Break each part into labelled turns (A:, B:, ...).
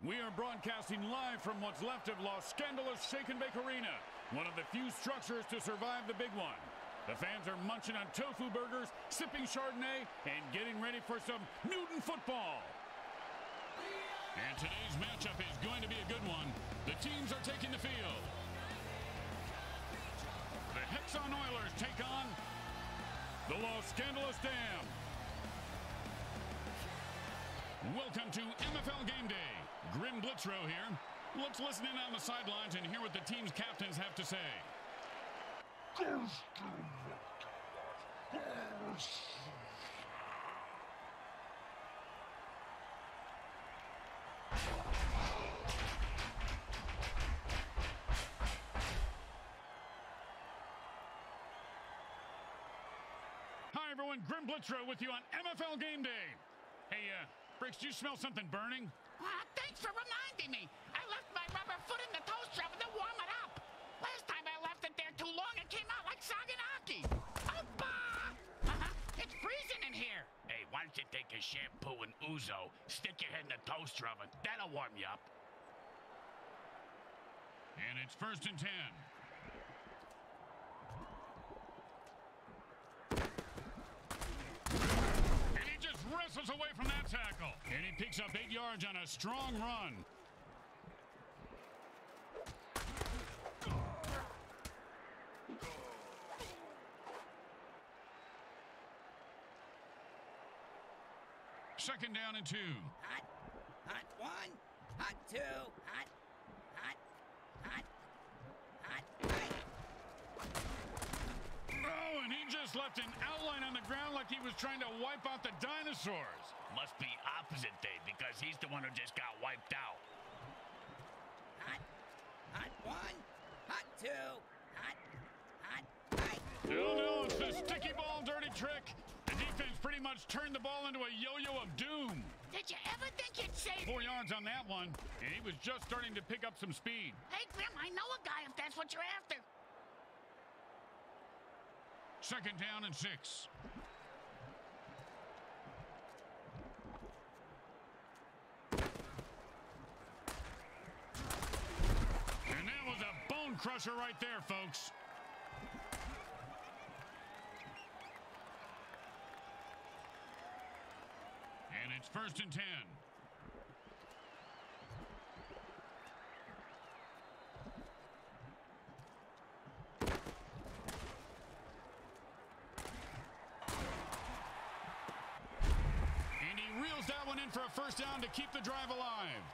A: We are broadcasting live from what's left of Los Scandalous Shake and Bake Arena, one of the few structures to survive the big one. The fans are munching on tofu burgers, sipping Chardonnay, and getting ready for some Newton football. And today's matchup is going to be a good one. The teams are taking the field. The Hexxon Oilers take on the Los Scandalous Dam. Welcome to MFL Game Day. Grim Blitzrow here. Let's listen in on the sidelines and hear what the team's captains have to say. Hi everyone, Grim Blitzrow with you on MFL Game Day. Hey, Bricks, do you smell something burning?
B: Thanks for reminding me. I left my rubber foot in the toaster oven to warm it up. Last time I left it there too long, it came out like Saganaki. It's freezing in here.
C: Hey, why don't you take a shampoo and ouzo, stick your head in the toaster oven. That'll warm you up.
A: And it's 1st and 10. Wrestles away from that tackle. And he picks up 8 yards on a strong run. Second down and 2.
B: Hot, hot 1, hot 2, hot, hot, hot, hot, hot.
A: Oh, and he just left an outline on the ground like he was trying to wipe out the dinosaurs.
C: Must be opposite day because he's the one who just got wiped out.
B: Hot, hot 1, hot 2, hot, hot, hot.
A: No, it's the sticky ball dirty trick. The defense pretty much turned the ball into a yo-yo of doom.
B: Did you ever think you'd save
A: 4 yards on that one, and he was just starting to pick up some speed.
B: Hey, Grim, I know a guy if that's what you're after.
A: Second down and 6. And that was a bone crusher right there, folks. And it's 1st and 10. That one in for a first down to keep the drive alive.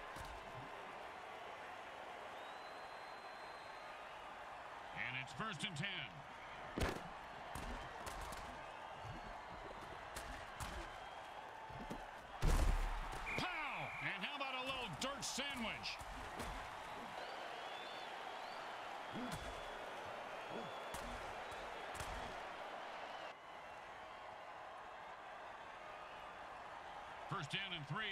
A: And it's 1st and 10. Pow! And how about a little dirt sandwich? First down and 3.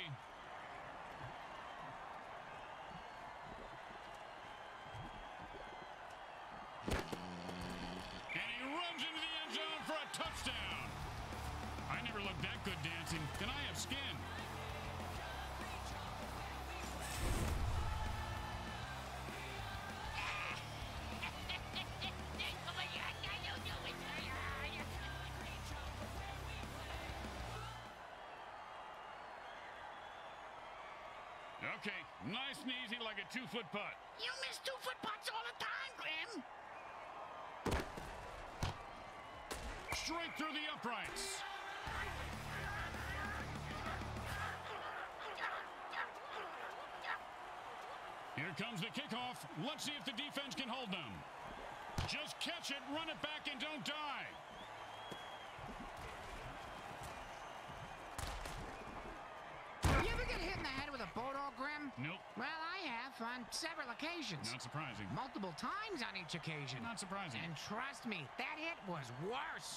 A: And he runs into the end zone for a touchdown. I never looked that good dancing, and I have skin. Okay, nice and easy like a 2-foot putt.
B: You miss 2-foot putts all the time, Grim.
A: Straight through the uprights. Here comes the kickoff. Let's see if the defense can hold them. Just catch it, run it back, and don't die.
D: You ever get hit in the head with a boat-all, Grim?
A: Nope.
D: Well, I have on several occasions.
A: Not surprising.
D: Multiple times on each occasion.
A: Not surprising.
D: And trust me, that hit was worse.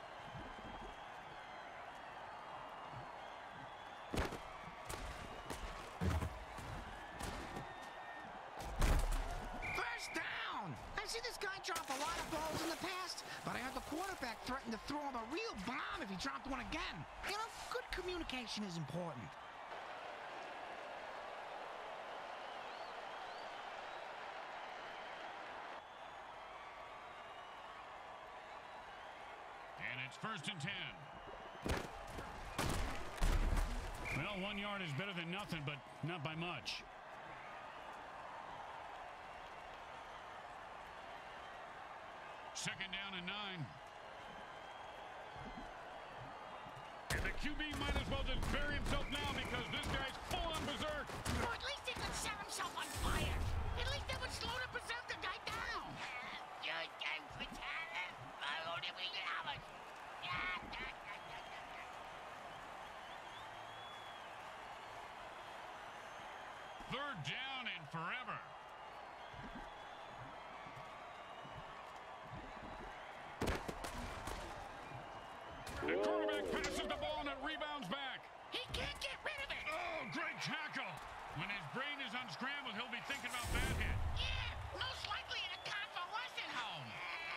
D: First down! I've seen this guy drop a lot of balls in the past, but I heard the quarterback threaten to throw him a real bomb if he dropped one again. You know, good communication is important.
A: first and 10. Well, 1 yard is better than nothing, but not by much. Second down and 9. And the QB might as well just bury himself now because this guy's full on berserk.
B: Or at least he could set himself on fire. At least that would slow the berserker guy down.
A: Third down and forever. The quarterback passes the ball and it rebounds back.
B: He can't get rid of it.
A: Oh, great tackle. When his brain is unscrambled, he'll be thinking about that hit.
B: Yeah, most likely in a convalescent home.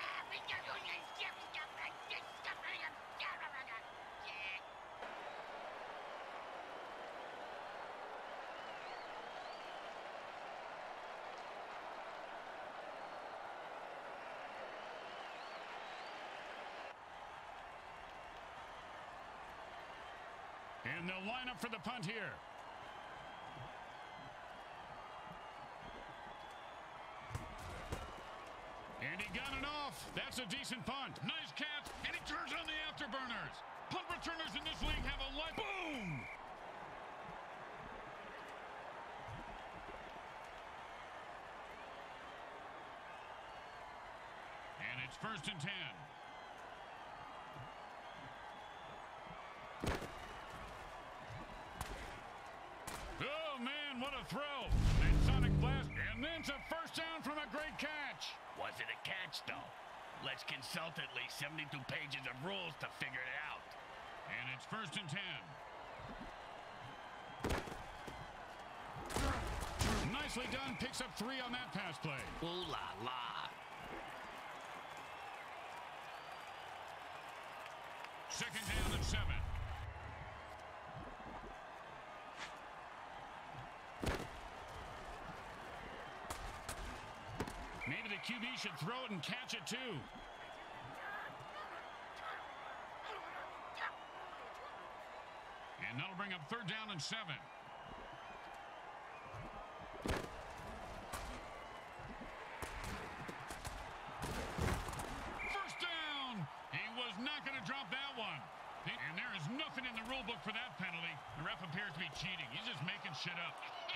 A: And they'll line up for the punt here. And he got it off. That's a decent punt. Nice catch, and he turns on the afterburners. Punt returners in this league have a life. Boom! And it's first and 10. Oh, man, what a throw. That sonic blast, and then it's a first down from a great catch.
C: Was it a catch, though? Let's consult at least 72 pages of rules to figure it out.
A: And it's first and 10. Nicely done. Picks up 3 on that pass play.
C: Ooh la la.
A: Second down and 7. Maybe the QB should throw it and catch it, too. And that'll bring up third down and 7. First down! He was not going to drop that one. And there is nothing in the rule book for that penalty. The ref appears to be cheating. He's just making shit up.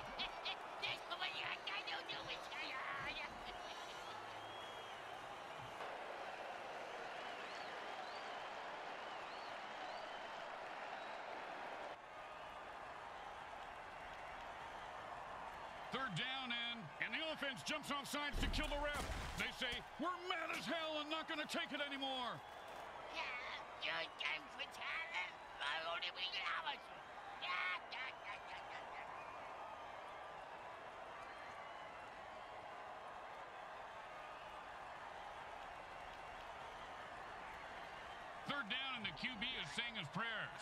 A: Third down and the offense jumps off sides to kill the ref. They say, we're mad as hell and not going to take it anymore. Third down and the QB is saying his prayers.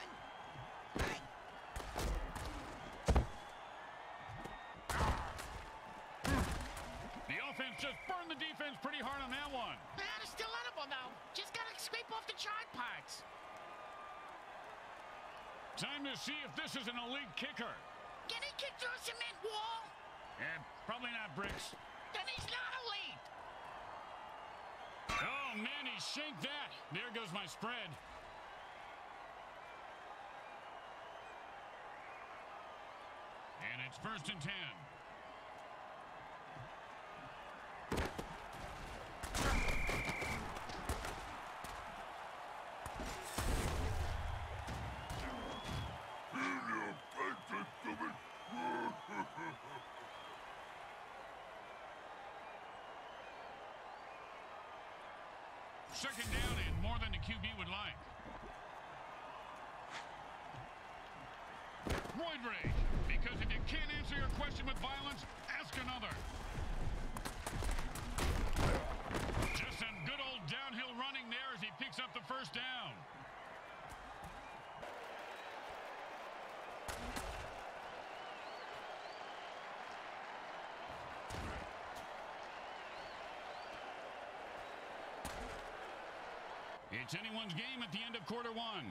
A: The offense just burned the defense pretty hard on that one.
B: It's still edible, though. Just gotta scrape off the charred parts.
A: Time to see if this is an elite kicker.
B: Can he kick through a cement wall?
A: Probably not, Bricks.
B: Then he's not elite.
A: Oh, man, he shanked that. There goes my spread. And it's first and 10. Second down and more than the QB would like. Roid rage. Because if you can't answer your question with violence, ask another. Just some good old downhill running there as he picks up the first down. It's anyone's game at the end of quarter one.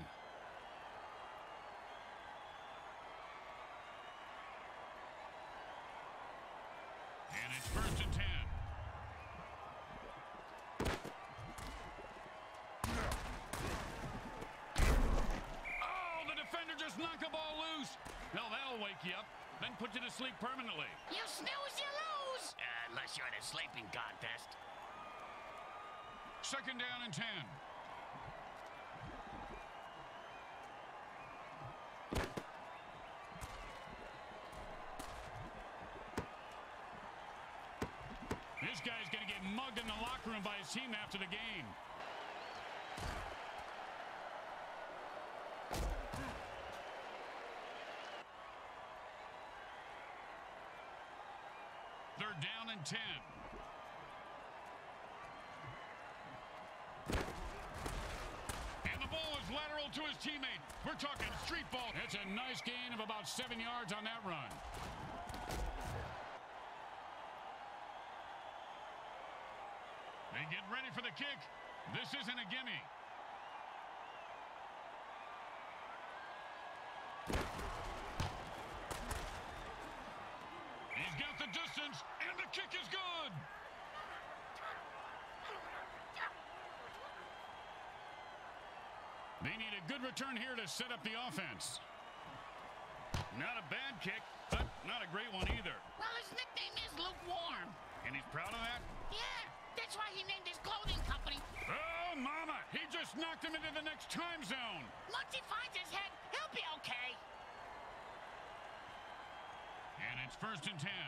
A: And it's 1st and 10. Oh, the defender just knocked the ball loose. Well, that'll wake you up, then put you to sleep permanently.
B: You snooze, you lose.
C: Unless you're in a sleeping contest.
A: 2nd down and 10. This guy's going to get mugged in the locker room by his team after the game. Third down and 10. And the ball is lateral to his teammate. We're talking street ball. It's a nice gain of about 7 yards on that run. They get ready for the kick. This isn't a gimme. He's got the distance, and the kick is good. They need a good return here to set up the offense. Not a bad kick, but not a great one either.
B: Well, his nickname is Lukewarm.
A: And he's proud of that?
B: Yeah, that's why he named his clothing company.
A: Oh, mama! He just knocked him into the next time zone.
B: Once he finds his head, he'll be okay.
A: And it's 1st and 10.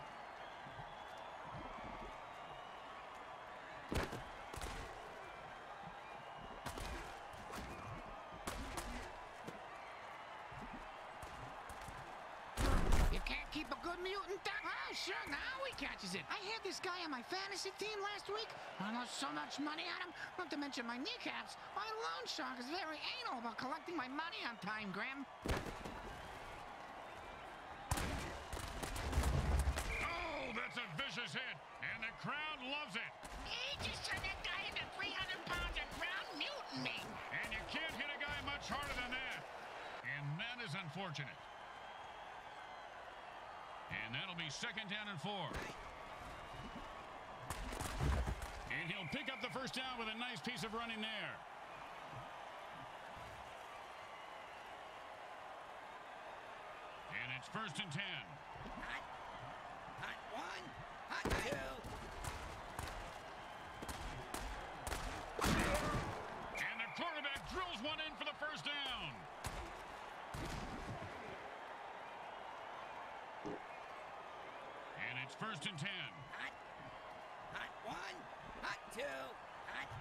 D: You can't keep a good mutant down. Oh, sure, now he catches it. I had this guy on my fantasy team last week. I lost so much money on him, not to mention my kneecaps. My loan shark is very anal about collecting my money on time, Graham.
A: Oh, that's a vicious hit, and the crowd loves it.
B: He just turned that guy into 300 pounds of ground mutant meat.
A: And you can't hit a guy much harder than that. And that is unfortunate. And that'll be 2nd down and 4. And he'll pick up the first down with a nice piece of running there. And it's 1st and 10.
E: Hot one, hot two.
A: And the quarterback drills one in for the first down. And it's 1st and 10.
E: Hot one, hot two, hot.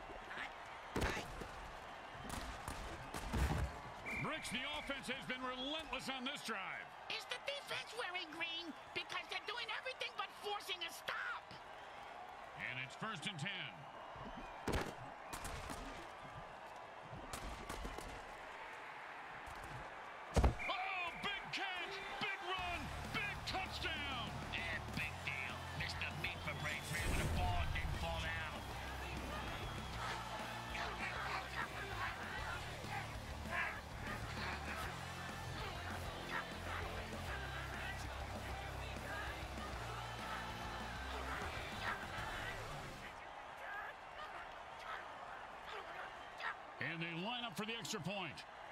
A: Bricks, the offense has been relentless on this drive.
B: Is the defense wearing green? Because they're doing everything but forcing a stop.
A: And it's 1st and 10. Oh, big catch, big run, big touchdown.
C: Yeah, big deal. Missed the meat for break for him, and the ball didn't fall down.
A: And they line up for the extra point.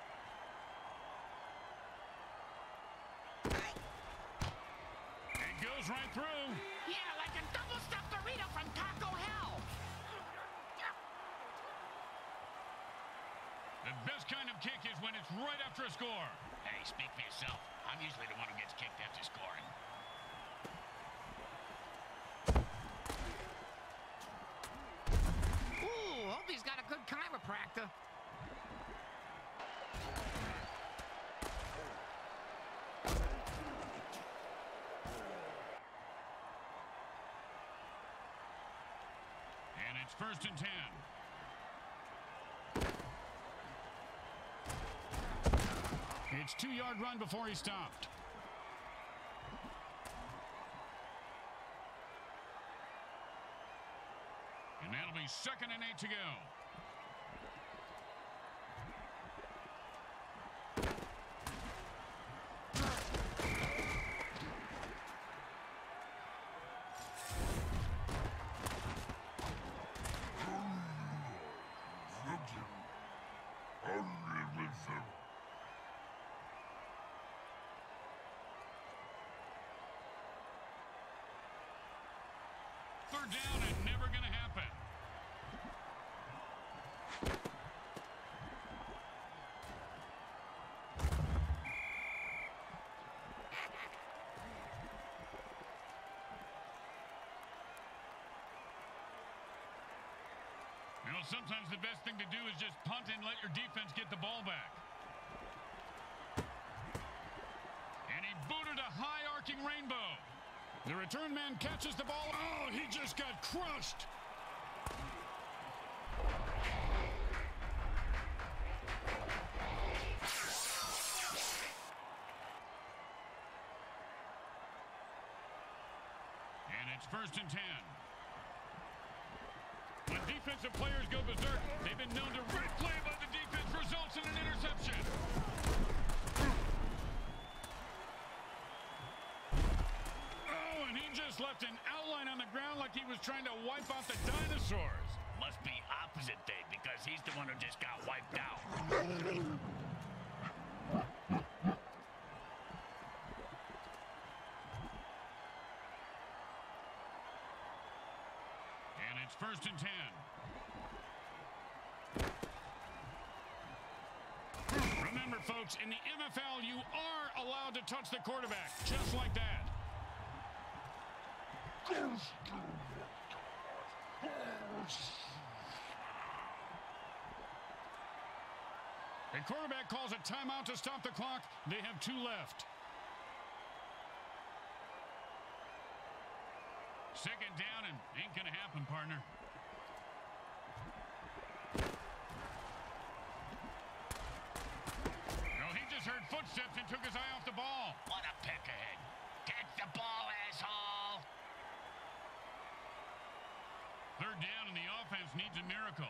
A: It goes right through.
B: Yeah, like a double-stuffed burrito from Taco Hell.
A: The best kind of kick is when it's right after a score.
C: Hey, speak for yourself. I'm usually the one who gets kicked after scoring.
D: Ooh, hope he's got a good chiropractor.
A: And it's 1st and 10. It's 2-yard run before he stopped. And that'll be 2nd and 8 to go. Third down and never going to happen. You know, sometimes the best thing to do is just punt and let your defense get the ball back. And he booted a high arcing rainbow. The return man catches the ball. Oh, he just got crushed. And it's 1st and 10. When defensive players go berserk, they've been known to red play by the defense results in an interception. Oh, and he just left an outline on the ground like he was trying to wipe out the dinosaurs.
C: Must be opposite day because he's the one who just got wiped out.
A: And it's 1st and 10. Remember, folks, in the MFL, you are allowed to touch the quarterback, just like that. The quarterback calls a timeout to stop the clock. They have 2 left. 2nd down and ain't gonna happen, partner. No, he just heard footsteps and took his eye off the ball.
C: What a pick ahead. Catch the ball, asshole.
A: 3rd down and the offense needs a miracle.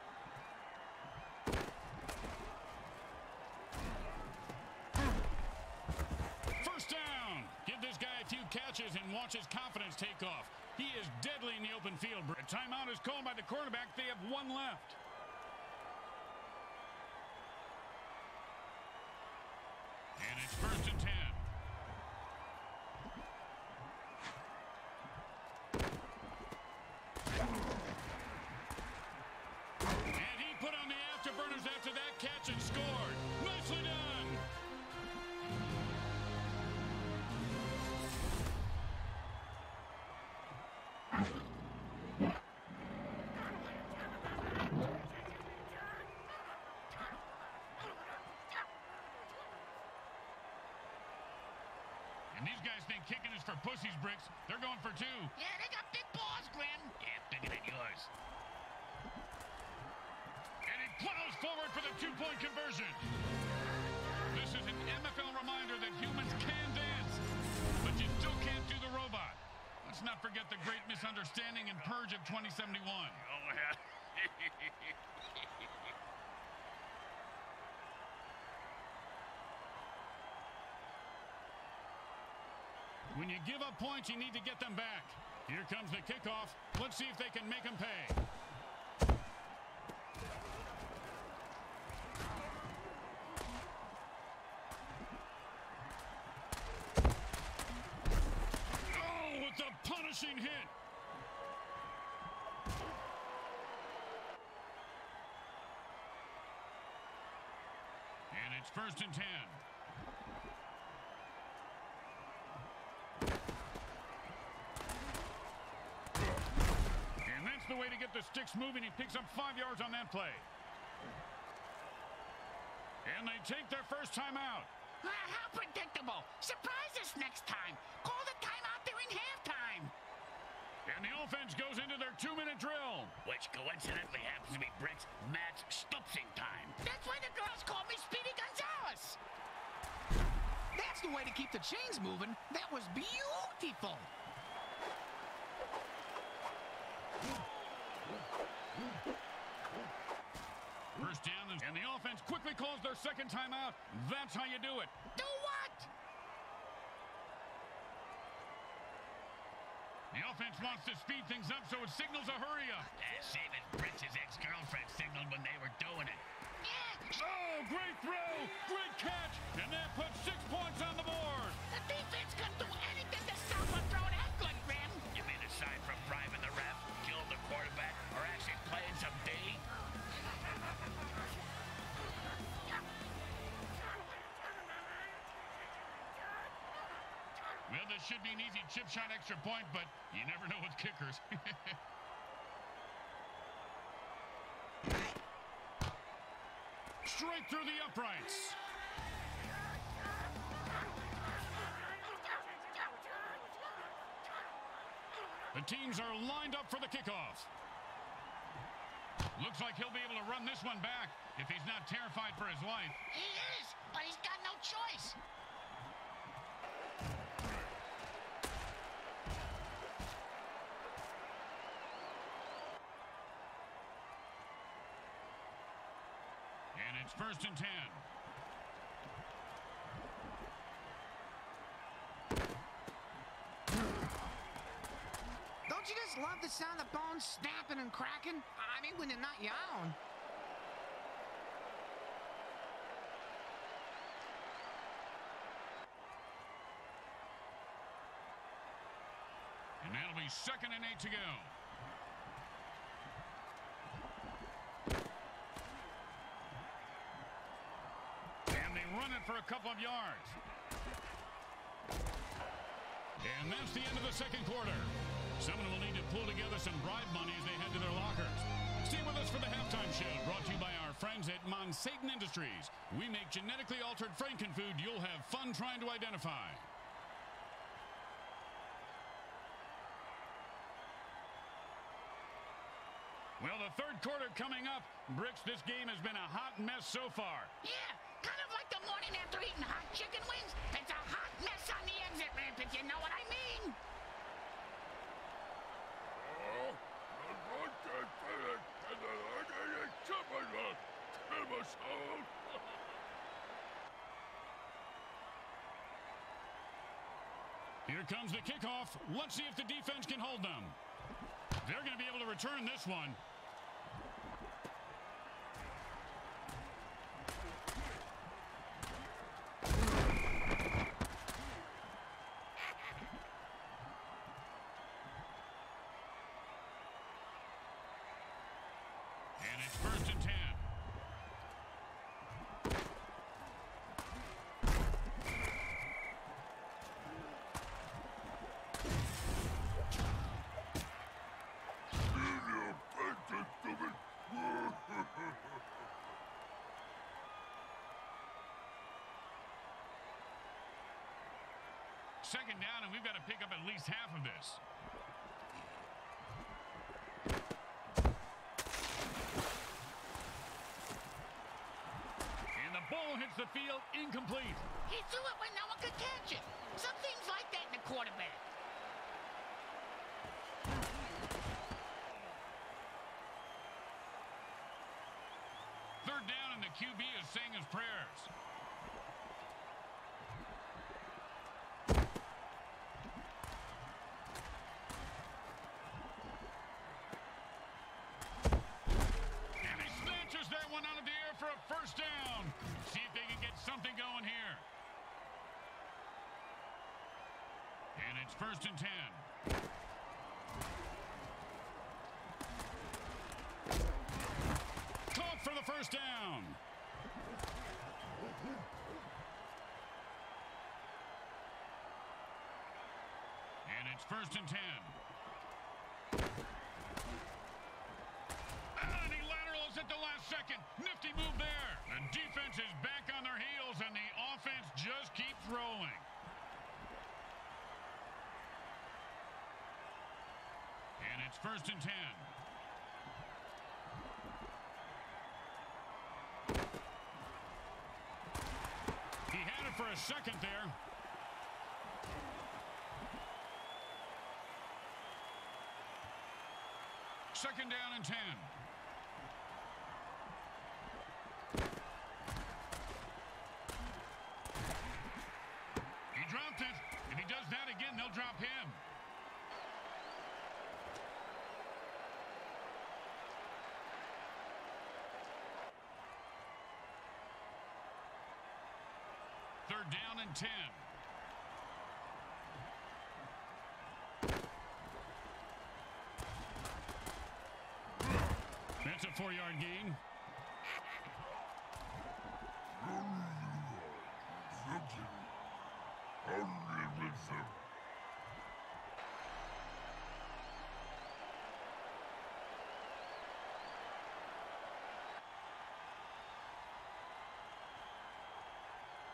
A: First down. Give this guy a few catches and watch his confidence take off. He is deadly in the open field. A timeout is called by the quarterback. They have 1 left. And it's 1st and 10. And he put on the afterburners after that catch and scored. Nicely done. And these guys think kicking is for pussies, Bricks. They're going for 2.
B: Yeah, they got big balls, Grim.
C: Yeah, bigger than yours.
A: And he plows forward for the 2-point conversion. This is an MFL reminder that humans can dance, but you still can't do the robot. Let's not forget the great misunderstanding and purge of 2071.
C: Oh, yeah.
A: When you give up points, you need to get them back. Here comes the kickoff. Let's see if they can make them pay. Oh, with a punishing hit. And it's 1st and 10. The way to get the sticks moving. He picks up 5 yards on that play. And they take their first timeout.
B: How predictable. Surprise us next time. Call the timeout during halftime.
A: And the offense goes into their 2-minute drill.
C: Which coincidentally happens to be Brick's Matt's stupsing time.
B: That's why the girls call me Speedy Gonzalez.
D: That's the way to keep the chains moving. That was beautiful.
A: First down, and the offense quickly calls their second timeout. That's how you do it.
B: Do what?
A: The offense wants to speed things up, so it signals a hurry up.
C: Same as Brick's ex-girlfriend signaled when they were doing it.
B: Yeah.
A: Oh, great throw, great catch, and that puts 6 points on the board.
B: The defense can do anything to stop a throw that good, Grim.
C: You mean aside from bribing the ref?
A: Well, this should be an easy chip shot extra point, but you never know with kickers. Straight through the uprights. The teams are lined up for the kickoff. Looks like he'll be able to run this one back if he's not terrified for his life.
B: He is, but he's got no choice.
A: And it's 1st and 10.
D: Don't you just love the sound of bones snapping and cracking? I mean, when they're not your own.
A: And that'll be 2nd and 8 to go. And they run it for a couple of yards. And that's the end of the 2nd quarter. Someone will need to pull together some bribe money as they head to their lockers. Stay with us for the halftime show, brought to you by our friends at Monsatan Industries. We make genetically altered frankenfood you'll have fun trying to identify. Well, the 3rd quarter coming up. Bricks, this game has been a hot mess so far.
B: Yeah, kind of like the morning after eating hot chicken wings. It's a hot mess on the exit ramp, if you know what I mean.
A: Here comes the kickoff. Let's see if the defense can hold them. They're going to be able to return this one. And it's 1st and 10. Second down, and we've got to pick up at least half of this. And the ball hits the field incomplete.
B: He threw it when no one could catch it. Some things like that in a quarterback.
A: Third down, and the QB is saying his prayers. And he snatches that one out of the air for a 1st down. See if they can get something going here. And it's 1st and 10. Caught for the 1st down. And it's 1st and 10. And he laterals at the last second. Nifty move there. The defense is back on their heels, and the offense just keeps rolling. And it's 1st and 10. He had it for a second there. Second down and 10. He dropped it. If he does that again, they'll drop him. Third down and 10. That's a 4-yard gain.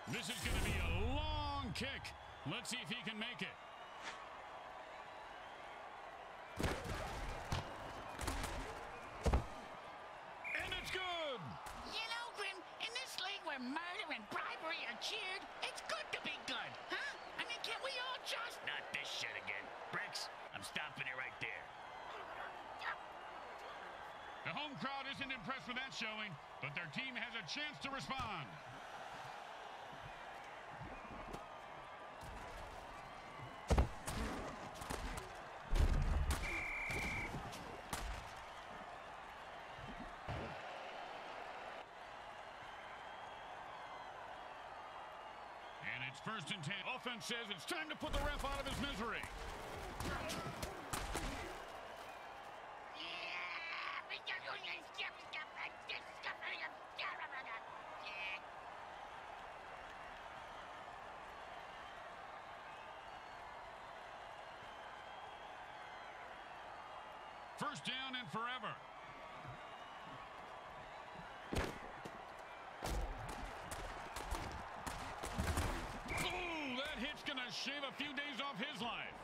A: This is going to be a long kick. Let's see if he can make it. And it's good.
B: You know, Grim, in this league where murder and bribery are cheered, it's good to be good, huh? I mean, can't we all just...
C: Not this shit again. Bricks, I'm stopping it right there.
A: The home crowd isn't impressed with that showing, but their team has a chance to respond. And it's 1st and 10. Offense says it's time to put the ref out of his misery. First down and forever. Ooh, that hit's going to shave a few days off his life.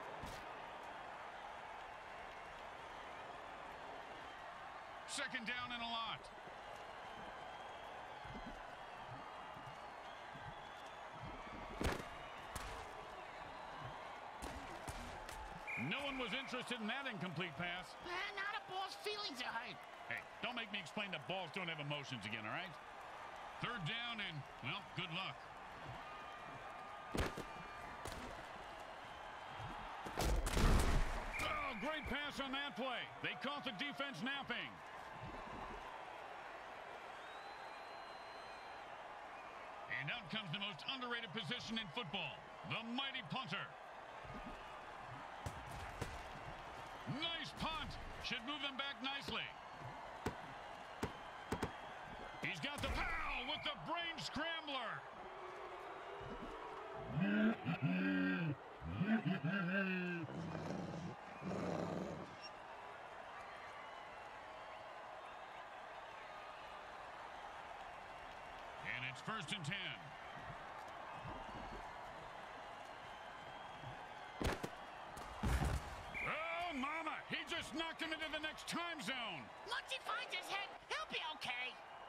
A: Second down and a lot. No one was interested in that incomplete pass.
B: Now the ball's feelings are hurt.
A: Hey, don't make me explain that balls don't have emotions again, all right? Third down and, well, good luck. Oh, great pass on that play. They caught the defense napping. And out comes the most underrated position in football, the mighty punter. Nice punt. Should move them back nicely. He's got the pow with the brain scrambler. And it's 1st and 10. Mama, he just knocked him into the next time zone.
B: Once he finds his head, he'll be okay.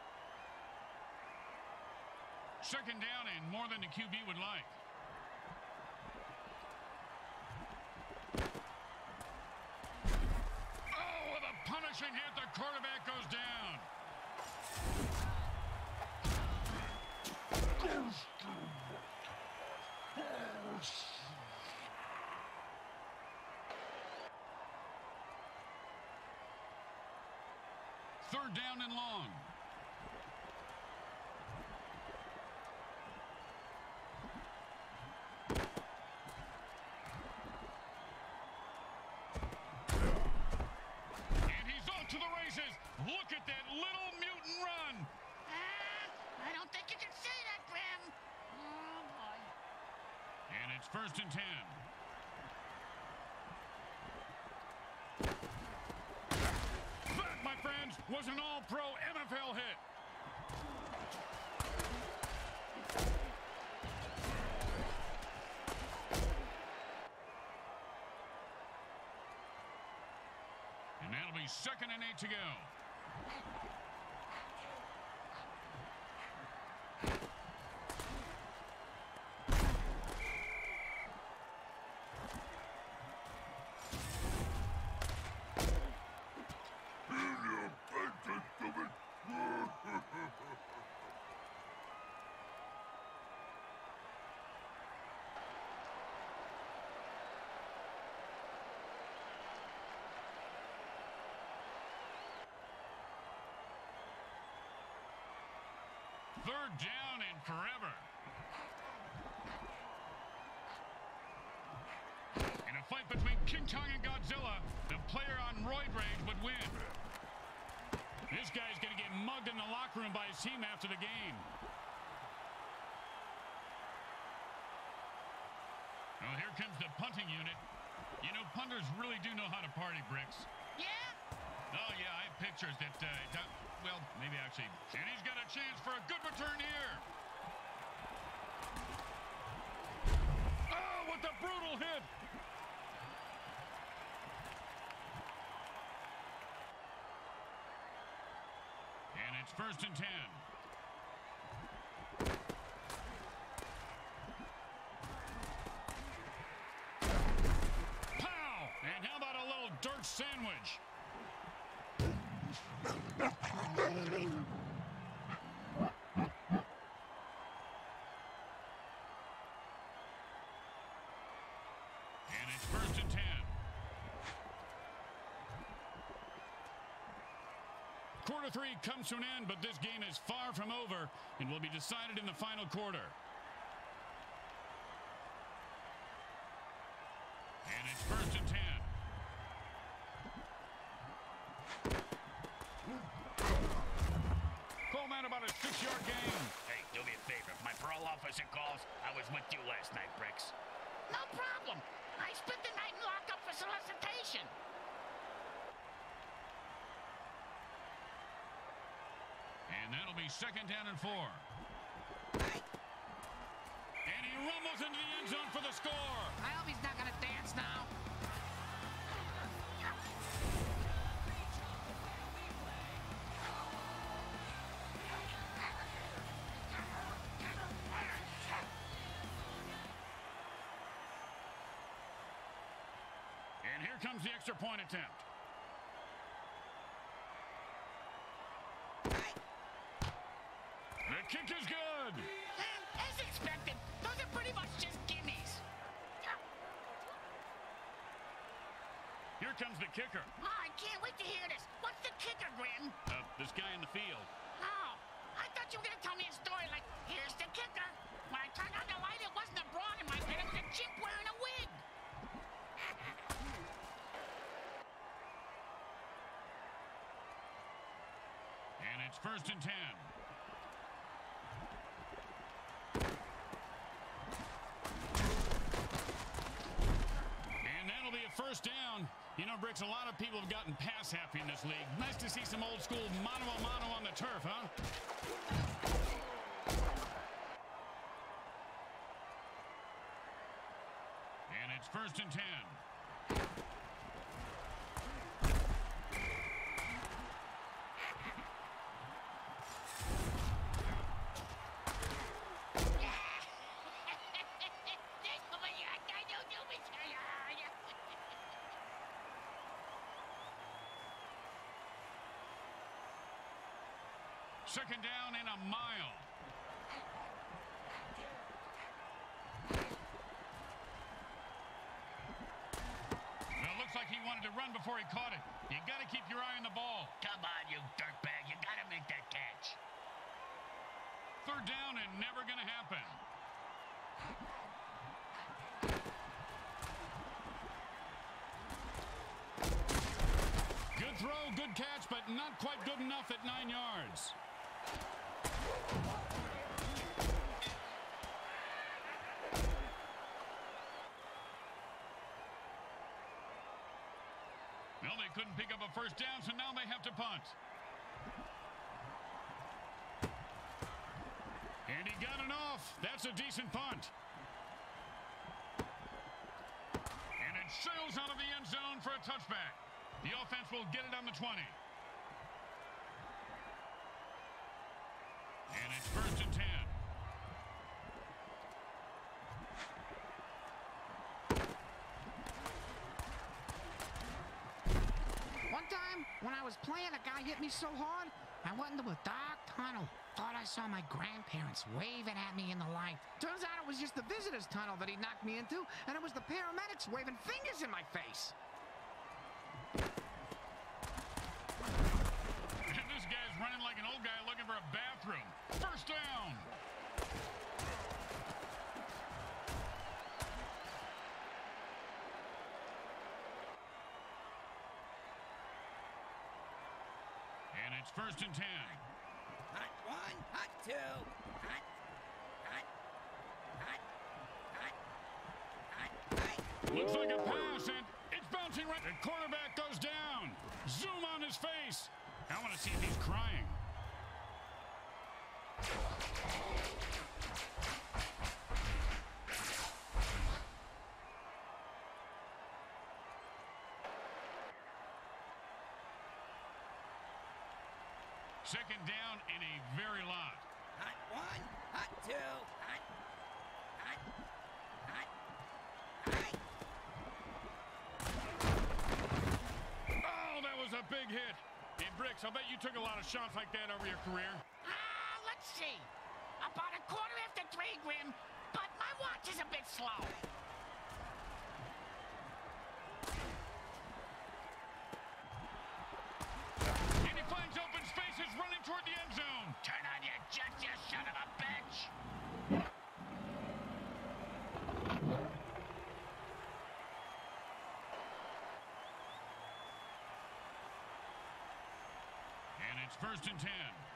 A: Second down and more than the QB would like. Oh, with a punishing hit, the quarterback goes down. Third down and long. And he's off to the races. Look at that little mutant run.
B: I don't think you can say that, Grim. Oh, boy.
A: And it's 1st and 10. That, my friends, was an all-pro MFL hit. And that'll be 2nd and 8 to go. Third down and forever. In a fight between King Kong and Godzilla, the player on roid rage would win. This guy's going to get mugged in the locker room by his team after the game. Well, here comes the punting unit. You know, punters really do know how to party, Bricks.
B: Yeah?
A: Oh, yeah, I have pictures that, well, maybe actually. And he's got a chance for a good return here. first and 10. Pow! And how about a little dirt sandwich? And it's first and 10. Quarter 3 comes to an end, but this game is far from over and will be decided in the final quarter. And it's first and 10. Coleman about a 6-yard gain.
C: Hey, do me a favor. If my parole officer calls, I was with you last night, Bricks.
B: No problem. I spent the night in lockup for solicitation.
A: And that'll be second down and 4. And he rumbles into the end zone for the score.
D: I hope he's not going to dance now.
A: And here comes the extra point attempt. The kick is good.
B: As expected, those are pretty much just gimmies.
A: Here comes the kicker.
B: Oh, I can't wait to hear this. What's the kicker, Grim?
A: This guy in the field.
B: Oh, I thought you were going to tell me a story like, here's the kicker. When I turned on the light, it wasn't a broad in my bed. It was a chimp wearing a wig.
A: And it's first and 10. And that'll be a first down. You know, Bricks, a lot of people have gotten pass happy in this league. Nice to see some old school mano-a-mano on the turf, huh? And it's first and 10. Second down and a mile. Well, it looks like he wanted to run before he caught it. You got to keep your eye on the ball.
C: Come on, you dirtbag. You got to make that catch.
A: Third down and never going to happen. Good throw, good catch, but not quite good enough at 9 yards. Well, they couldn't pick up a first down, so now they have to punt. And he got it off. That's a decent punt. And it sails out of the end zone for a touchback. The offense will get it on the 20. And it's first and 10.
D: One time, when I was playing, a guy hit me so hard, I went into a dark tunnel. Thought I saw my grandparents waving at me in the light. Turns out it was just the visitor's tunnel that he knocked me into, and it was the paramedics waving fingers in my face.
A: And this guy's running like an old guy looking for a bathroom. First down. And it's first and 10.
E: Hot 1, hot 2, hot, hot, hot, hot, hot, hot.
A: Looks like a pass, and it's bouncing right. The quarterback goes down. Zoom on his face. I want to see if he's crying. Second down and a very lot.
E: Hot one, hot two, hot, hot, hot, hot.
A: Oh, that was a big hit. Hey, Bricks, I bet you took a lot of shots like that over your career.
B: Let's see. About a quarter after 3, Grim, but my watch is a bit slow.
A: And he finds open spaces running toward the end zone.
C: Turn on your jets, you son of a bitch.
A: And it's 1st and 10.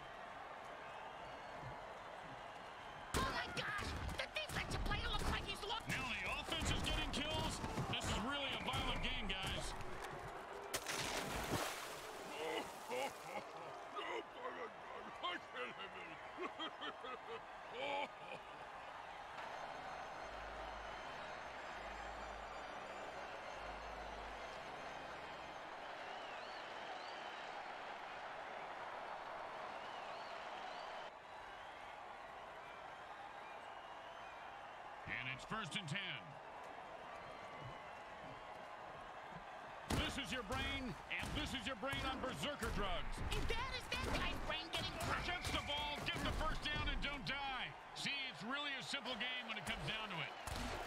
B: Oh my gosh! The defensive player looks like he's looking.
A: Now the offense is getting kills. This is really a violent game, guys. And it's 1st and 10. This is your brain, and this is your brain on berserker drugs.
B: Is that guy's brain getting crushed?
A: Catch the ball, get the first down, and don't die. See, it's really a simple game when it comes down to it.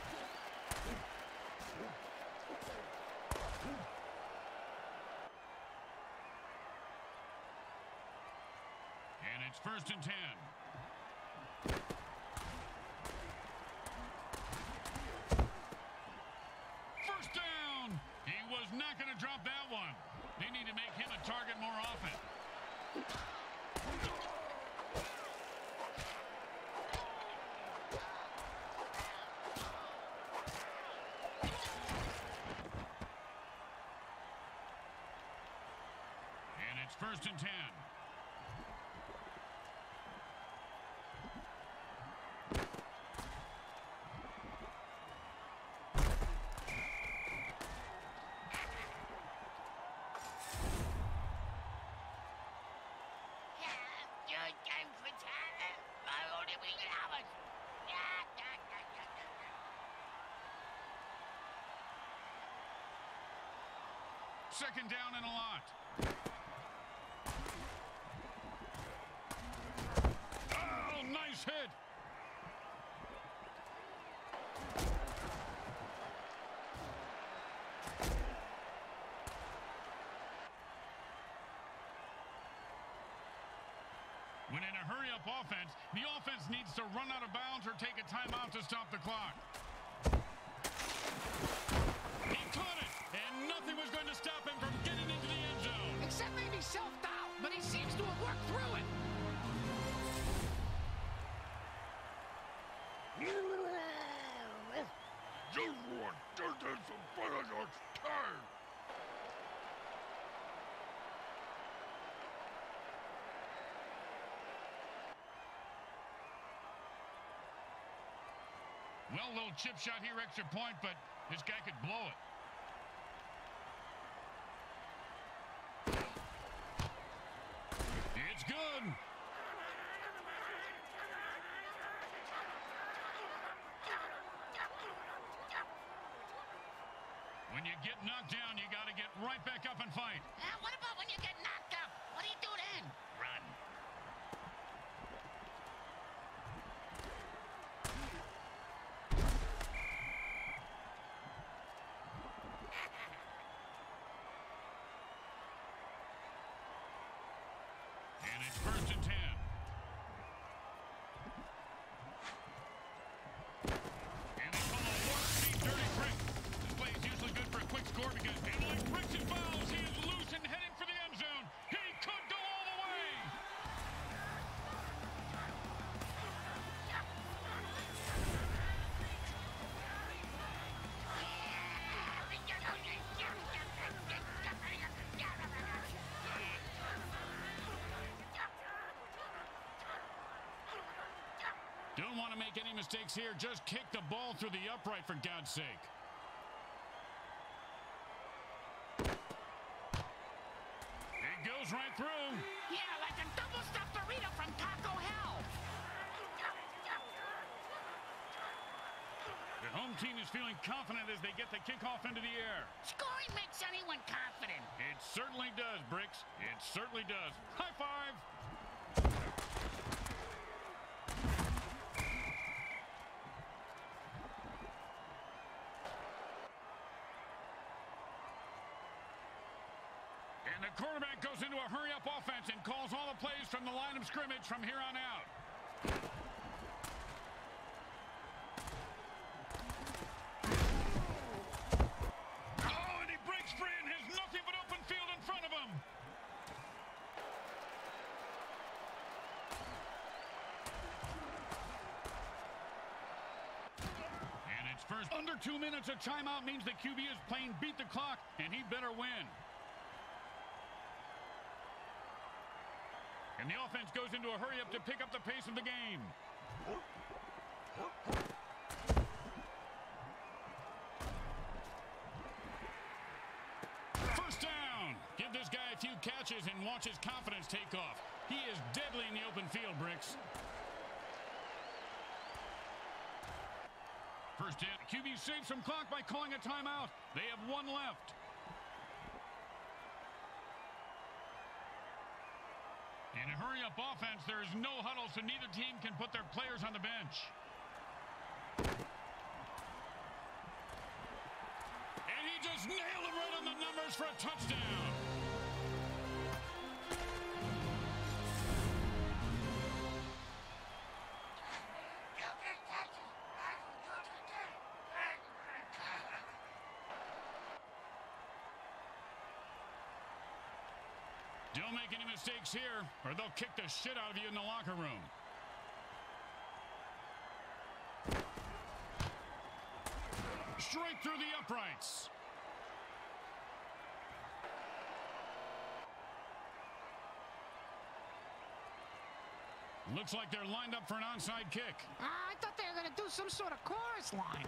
A: And it's 1st and 10. First down! He was not going to drop that one. They need to make him a target more often. And it's 1st and 10. Second down and a lot. Oh, nice hit. When in a hurry-up offense, the offense needs to run out of bounds or take a timeout to stop the clock. He caught it, and nothing was going to stop him from getting into the end zone.
D: Except maybe self-doubt, but he seems to have worked through it.
A: Well, little chip shot here, extra point, but this guy could blow it. It's good. When you get knocked down, you got to get right back up and fight.
B: What about when you get knocked up? What do you do then?
C: Run.
A: And it's 1st and 10. And they call a warp-speed dirty trick. This play is usually good for a quick score because like Bricks and fouls, he is loose and heading for the end zone. He could go all the way. Don't want to make any mistakes here. Just kick the ball through the upright, for God's sake. It goes right through.
B: Yeah, like a double
A: The home team is feeling confident as they get the kickoff into the air.
B: Scoring makes anyone confident.
A: It certainly does, Bricks. It certainly does. High five! And the quarterback goes into a hurry-up offense and calls all the plays from the line of scrimmage from here on out. Oh, and he breaks free and has nothing but open field in front of him. And it's first. Under 2 minutes, a timeout means the QB is playing beat the clock, and he better win. And the offense goes into a hurry-up to pick up the pace of the game. First down. Give this guy a few catches and watch his confidence take off. He is deadly in the open field, Bricks. First in. QB saves some clock by calling a timeout. They have one left. In a hurry-up offense, there is no huddle, so neither team can put their players on the bench. And he just nailed him right on the numbers for a touchdown. Don't make any mistakes here, or they'll kick the shit out of you in the locker room. Straight through the uprights. Looks like they're lined up for an onside kick.
D: I thought they were going to do some sort of chorus line.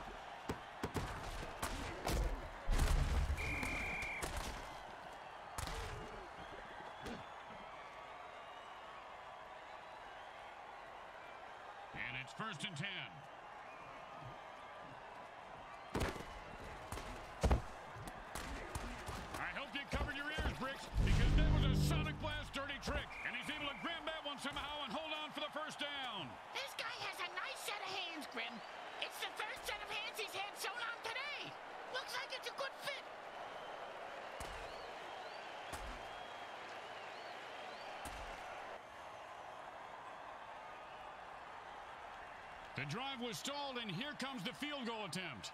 A: And it's 1st and 10. I hope you covered your ears, Bricks, because that was a Sonic Blast dirty trick. And he's able to grab that one somehow and hold on for the first down.
B: This guy has a nice set of hands, Grim. It's the first set of hands he's had sewn on today. Looks like it's a good fit.
A: The drive was stalled, and here comes the field goal attempt.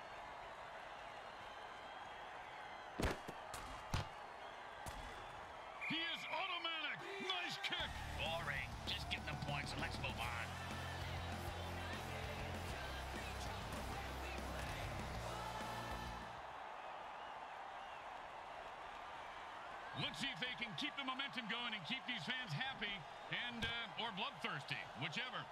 A: He is automatic. Nice kick.
C: Boring. Just give them points and let's move on.
A: Let's see if they can keep the momentum going and keep these fans happy and or bloodthirsty, whichever.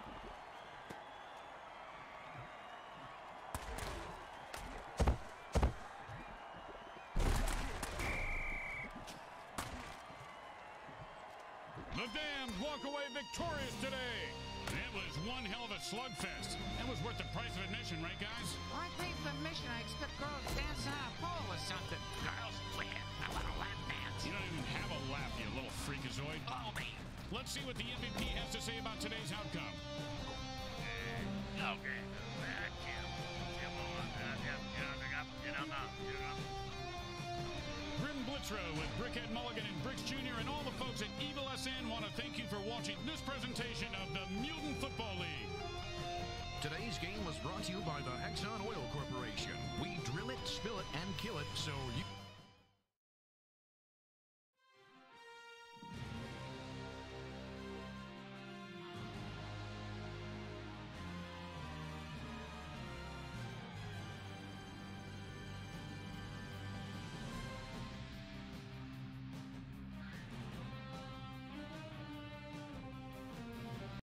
A: The Dams walk away victorious today. It was one hell of a slugfest. That was worth the price of admission, right, guys?
D: Well, I paid for admission. I expect girls dancing on a pole or something.
C: Girls, where? I want a lap dance.
A: You don't even have a lap, you little freakazoid.
C: Follow me.
A: Let's see what the MVP has to say about today's outcome.
C: Okay.
A: Grim Blitzrow with Brickhead Mulligan and Bricks Jr. and all the folks at Evil SN want to thank you for watching this presentation of the Mutant Football League.
F: Today's game was brought to you by the Hexxon Oil Corporation. We drill it, spill it, and kill it so you...